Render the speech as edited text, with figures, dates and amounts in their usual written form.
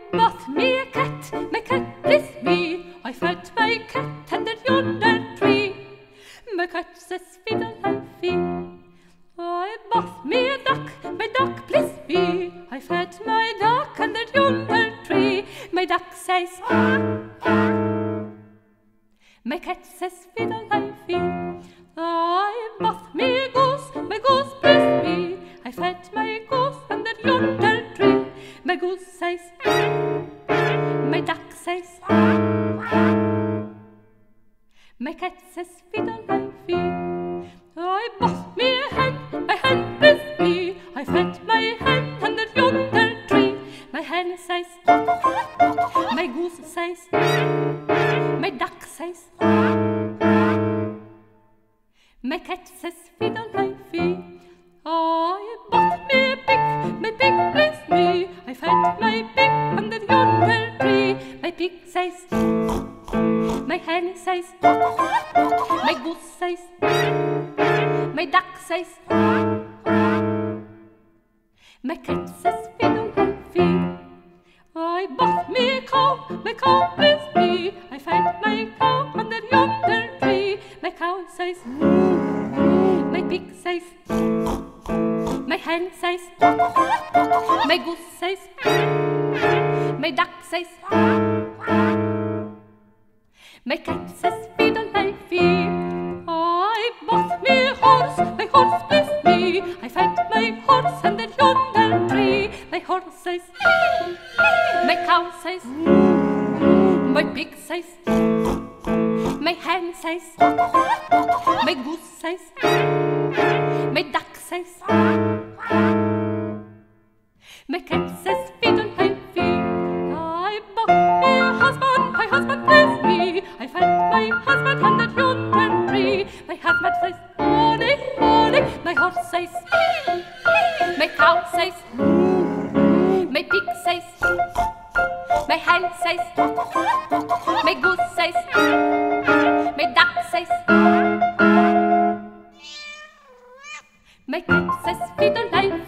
bought me a cat, my cat is me. I fed my cat under yonder tree. My cat says fiddle-I-fee. I bought me a duck, my duck please me. I fed my duck under yonder tree. My duck says quack. My cat says fiddle-I-fee. I bought me a goose, my goose please me. I fed my goose under yonder tree. My goose says my duck says my cat says fiddle-I-fee. I bought me a hen, my hen please me. I fed my hen under yonder tree. My hen says my goose says my duck says my cat says fiddle-I-fee. I bought me a pig, my pig please me. I fed my pig under yonder tree. My pig says my hen says my goose says my duck says my cat says fiddle-I-fee. I bought me a cow, my cow please me. I fed my cow under yonder tree. My cow says moo. My pig says my hen says my goose says my duck says my cat says fiddle-I-fee. I bought me a horse, my horse please me. I fed my horse under yonder tree. My horse says my cow says my pig says my hen says my goose says my duck says my cat says fiddle-I-fee. I bought me a husband, my husband please me. I fed my husband under yonder tree. My husband says honey, honey. My horse says my cow says my pig says my hen says my goose says my duck says my cat says fiddle-I-fee.